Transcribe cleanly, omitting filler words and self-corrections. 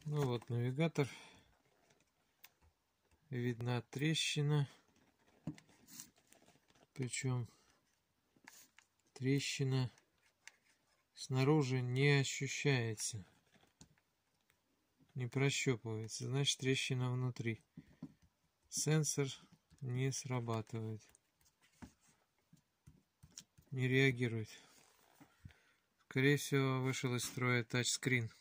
Ну вот навигатор. Видна трещина. Причем трещина снаружи не ощущается. Не прощупывается. Значит, трещина внутри. Сенсор не срабатывает. Не реагирует. Скорее всего, вышел из строя тачскрин.